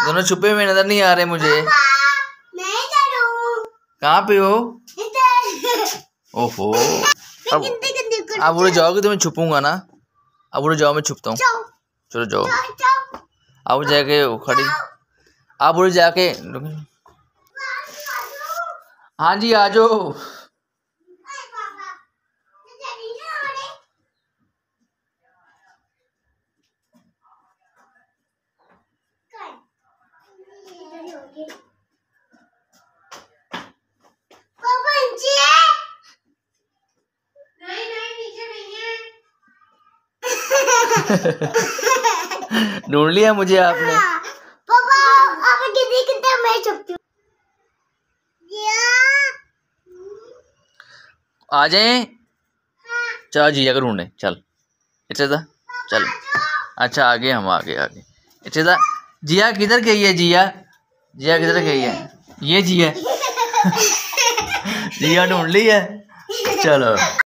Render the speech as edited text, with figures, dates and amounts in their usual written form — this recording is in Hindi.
दोनों छुपे हुए नजर नहीं आ रहे मुझे। कहाँ पे हो? ओहो, अब उड़ जाओगे तो मैं छुपूंगा ना। अब उड़ जाओ, मैं छुपता हूँ। चलो जाओ, अब जाके खड़ी, अब उड़ जाके। हाँ जी आ जाओ। ढूंढ लिया मुझे आपने। पापा आप कितने मैं छुपती हूँ। आ जाए। चल जिया को ढूंढे, चल इसे था, चल। अच्छा आगे, हम आगे आगे इसे था। जिया किधर गई है? जिया, जिया किधर गई है? ये जिया, जिया ढूंढ ली है। चलो।